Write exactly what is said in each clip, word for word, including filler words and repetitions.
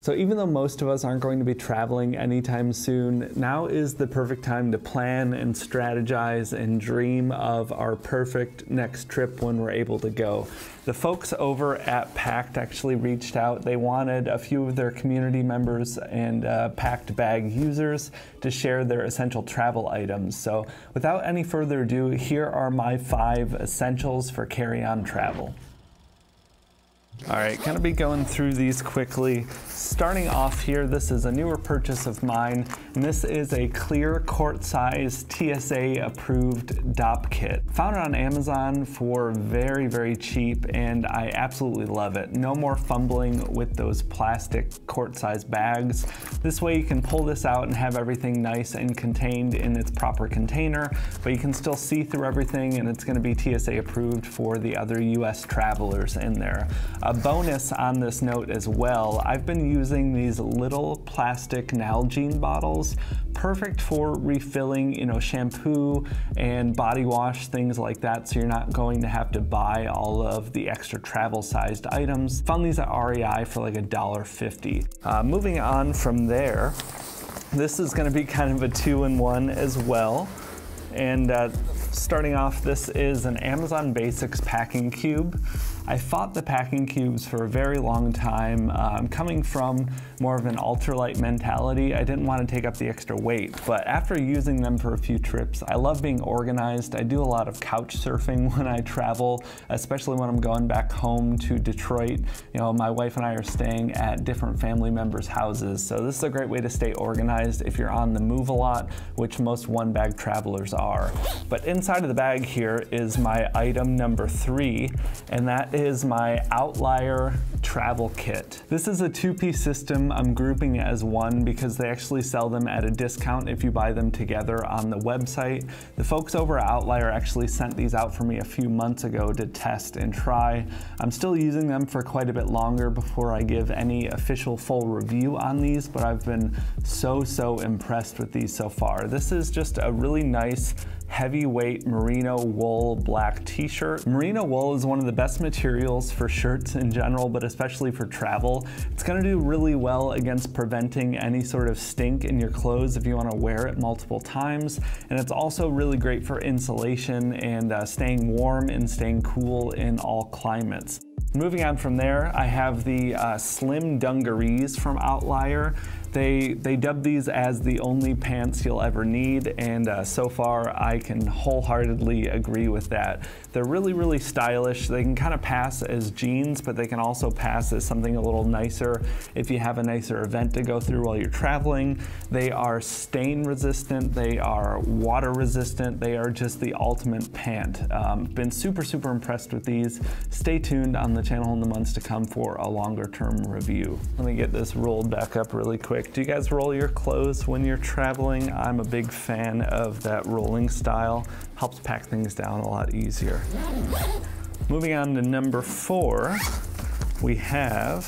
So even though most of us aren't going to be traveling anytime soon, now is the perfect time to plan and strategize and dream of our perfect next trip when we're able to go. The folks over at Packed actually reached out. They wanted a few of their community members and uh, Packed bag users to share their essential travel items. So without any further ado, here are my five essentials for carry-on travel. All right, gonna be going through these quickly. Starting off here, this is a newer purchase of mine, and this is a clear quart size T S A approved D O P kit. Found it on Amazon for very, very cheap, and I absolutely love it. No more fumbling with those plastic quart size bags. This way you can pull this out and have everything nice and contained in its proper container, but you can still see through everything, and it's gonna be T S A approved for the other U S travelers in there. A bonus on this note as well, I've been using these little plastic Nalgene bottles, perfect for refilling, you know, shampoo and body wash, things like that, so you're not going to have to buy all of the extra travel sized items. Found these at R E I for like a dollar fifty. Uh, moving on from there, this is gonna be kind of a two-in-one as well. And uh, starting off, this is an Amazon Basics packing cube. I fought the packing cubes for a very long time. Um, coming from more of an ultralight mentality, I didn't want to take up the extra weight, but after using them for a few trips, I love being organized. I do a lot of couch surfing when I travel, especially when I'm going back home to Detroit. You know, my wife and I are staying at different family members' houses, so this is a great way to stay organized if you're on the move a lot, which most one-bag travelers are. But inside of the bag here is my item number three, and that is my Outlier travel kit. This is a two-piece system. I'm grouping it as one because they actually sell them at a discount if you buy them together on the website. The folks over at Outlier actually sent these out for me a few months ago to test and try. I'm still using them for quite a bit longer before I give any official full review on these, but I've been so, so impressed with these so far. This is just a really nice heavyweight merino wool black t-shirt. Merino wool is one of the best materials for shirts in general, but especially for travel. It's gonna do really well against preventing any sort of stink in your clothes if you wanna wear it multiple times. And it's also really great for insulation and uh, staying warm and staying cool in all climates. Moving on from there, I have the uh, Slim Dungarees from Outlier. They, they dub these as the only pants you'll ever need, and uh, so far I can wholeheartedly agree with that. They're really, really stylish. They can kind of pass as jeans, but they can also pass as something a little nicer if you have a nicer event to go through while you're traveling. They are stain resistant, they are water resistant, they are just the ultimate pant. Um, been super, super impressed with these. Stay tuned on the channel in the months to come for a longer term review. Let me get this rolled back up really quick. Do you guys roll your clothes when you're traveling? I'm a big fan of that rolling style. Helps pack things down a lot easier. Moving on to number four, we have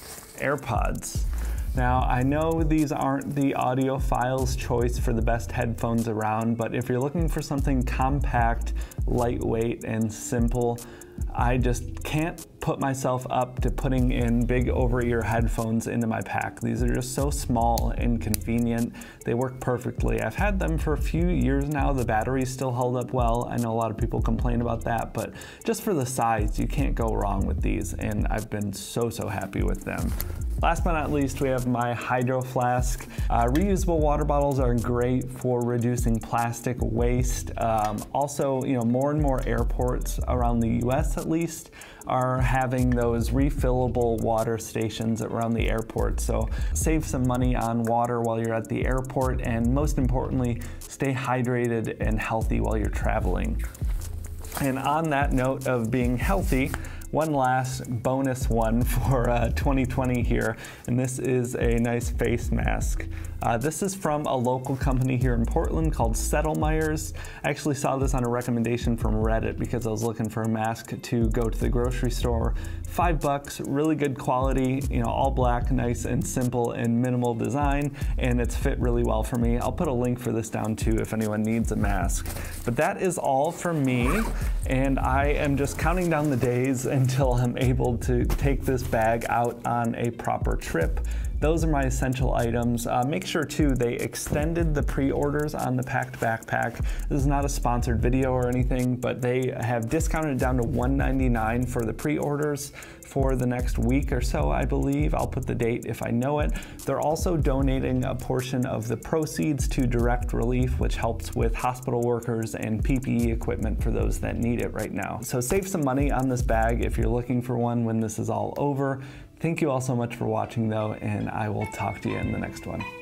AirPods. Now, I know these aren't the audiophile's choice for the best headphones around, but if you're looking for something compact, lightweight, and simple, I just can't put myself up to putting in big over-ear headphones into my pack. These are just so small and convenient. They work perfectly. I've had them for a few years now. The batteries still held up well. I know a lot of people complain about that, but just for the size, you can't go wrong with these, and I've been so, so happy with them. Last but not least, we have my Hydro Flask. Uh, reusable water bottles are great for reducing plastic waste. Um, also, you know, more and more airports around the U S at least are having those refillable water stations around the airport. So save some money on water while you're at the airport, and most importantly, stay hydrated and healthy while you're traveling. And on that note of being healthy, one last bonus one for uh, twenty twenty here, and this is a nice face mask. Uh, this is from a local company here in Portland called Settlemeyers. I actually saw this on a recommendation from Reddit because I was looking for a mask to go to the grocery store. Five bucks, really good quality, you know, all black, nice and simple and minimal design, and it's fit really well for me. I'll put a link for this down too if anyone needs a mask. But that is all for me, and I am just counting down the days until I'm able to take this bag out on a proper trip, those are my essential items. Uh, make sure too, they extended the pre-orders on the packed backpack. This is not a sponsored video or anything, but they have discounted it down to one ninety-nine for the pre-orders for the next week or so, I believe. I'll put the date if I know it. They're also donating a portion of the proceeds to Direct Relief, which helps with hospital workers and P P E equipment for those that need it right now. So save some money on this bag if you're looking for one when this is all over. Thank you all so much for watching though, and I will talk to you in the next one.